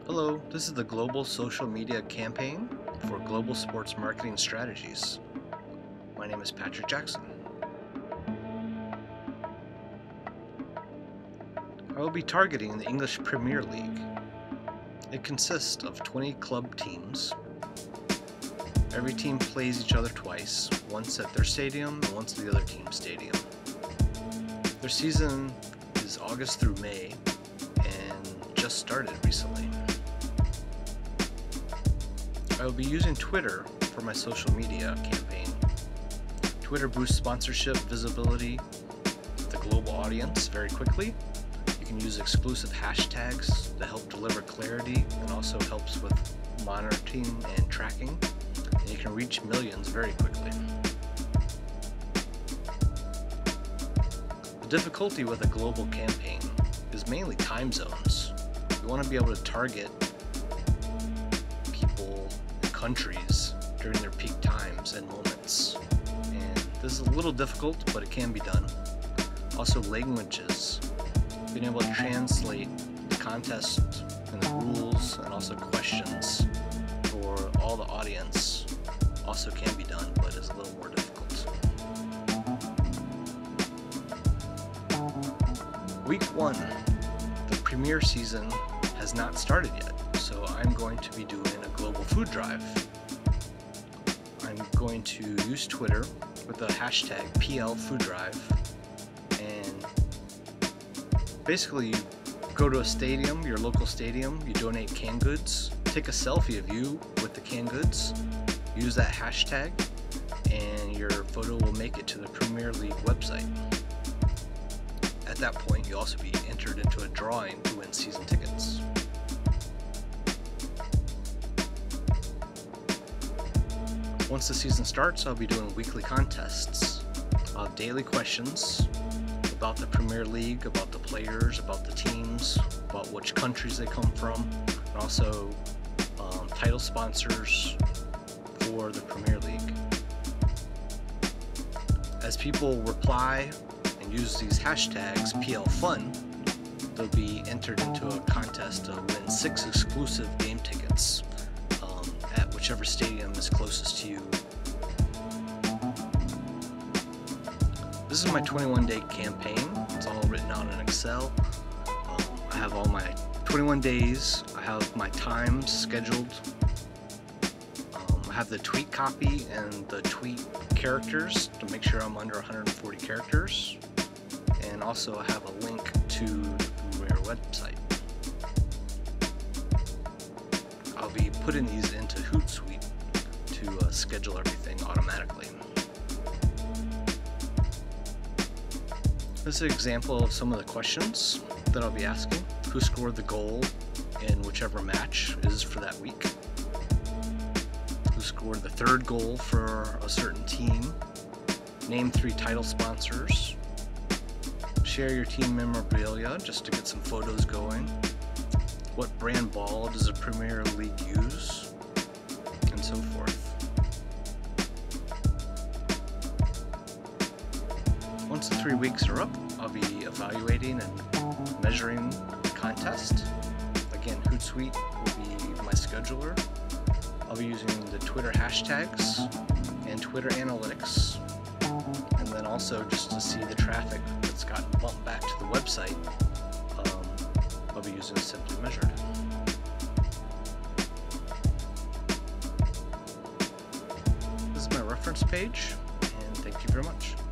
Hello, this is the Global Social Media Campaign for Global Sports Marketing Strategies. My name is Patrick Jackson. I will be targeting the English Premier League. It consists of 20 club teams. Every team plays each other twice, once at their stadium and once at the other team's stadium. Their season is August through May and just started recently. I will be using Twitter for my social media campaign. Twitter boosts sponsorship visibility with the global audience very quickly. You can use exclusive hashtags to help deliver clarity and also helps with monitoring and tracking. And you can reach millions very quickly. The difficulty with a global campaign is mainly time zones. You want to be able to target people and countries during their peak times and moments. And this is a little difficult, but it can be done. Also languages. Being able to translate the contest and the rules and also questions for all the audience also can be done, but is a little more difficult. Week 1, the Premier season has not started yet, so I'm going to be doing a global food drive. I'm going to use Twitter with the hashtag PLFoodDrive, and basically you go to a stadium, your local stadium, you donate canned goods, take a selfie of you with the canned goods, use that hashtag, and your photo will make it to the Premier League website. At that point, you'll also be entered into a drawing to win season tickets. Once the season starts, I'll be doing weekly contests. I'll have daily questions about the Premier League, about the players, about the teams, about which countries they come from, and also title sponsors for the Premier League. As people reply and use these hashtags PLFun, they'll be entered into a contest to win 6 exclusive game tickets at whichever stadium is closest to you. This is my 21-day campaign. It's all written out in Excel. I have all my 21 days. I have my times scheduled. I have the tweet copy and the tweet characters to make sure I'm under 140 characters. And also I have a link to the Premier website. I'll be putting these into Hootsuite to schedule everything automatically. This is an example of some of the questions that I'll be asking. Who scored the goal in whichever match is for that week? Who scored the 3rd goal for a certain team? Name 3 title sponsors. Share your team memorabilia just to get some photos going. What brand ball does the Premier League use? And so forth. Once the 3 weeks are up, I'll be evaluating and measuring the contest. Again, Hootsuite will be my scheduler. I'll be using the Twitter hashtags and Twitter analytics. And then also just to see the traffic that's gotten bumped back to the website, I'll be using Simply Measured. This is my reference page, and thank you very much.